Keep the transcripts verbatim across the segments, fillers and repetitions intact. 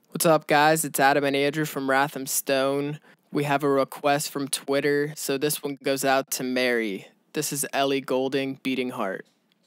What's up, guys? It's Adam and Andrew from Ratham Stone. We have a request from Twitter, so this one goes out to Mary. This is Ellie Goulding, Beating Heart.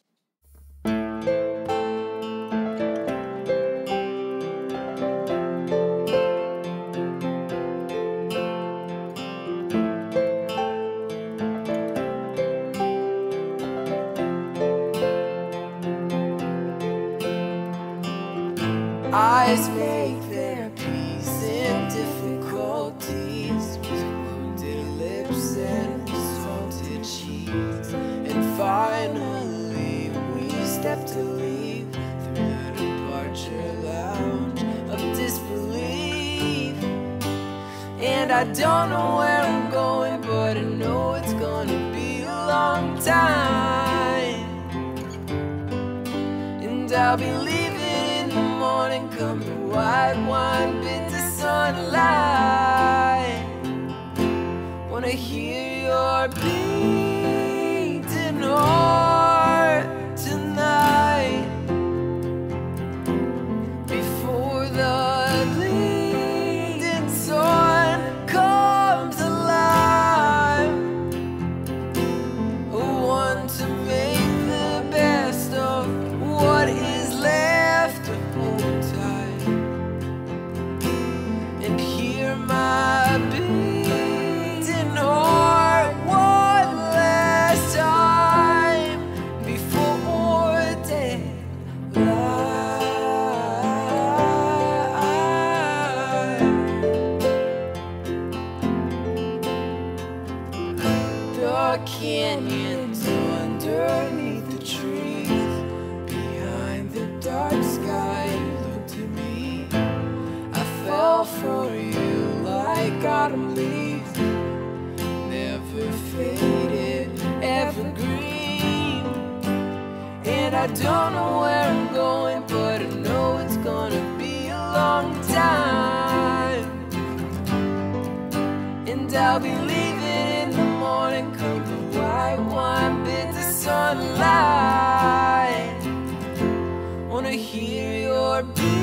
Eyes make their peace in difficulties, with wounded lips and salted cheeks. And finally we step to leave through the departure lounge of disbelief. And I don't know where I'm going, but I know it's gonna be a long time. And I'll be leaving morning, come the white wine, bitter sunlight. Wanna hear your beating heart tonight, before the bleeding sun comes alive. I want to make the best of what is left of my beating heart one last time before daylight. Dark canyons underneath the trees, behind the dark sky, you looked at me. I fell for you like autumn leaves, never faded, evergreen. And I don't know where I'm going, but I know it's gonna be a long time. And I'll be leaving in the morning, come the white wine, bitter sunlight. Wanna hear your beat